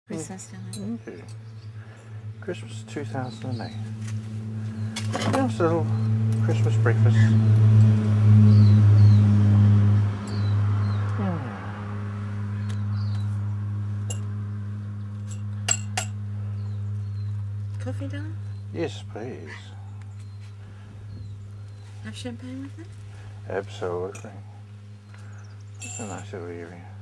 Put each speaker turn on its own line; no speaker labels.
Christmas time.
Thank you. Christmas 2008. Just a little Christmas breakfast.
Coffee, darling?
Yes, please.
Have champagne with it?
Absolutely. It's a nice little area.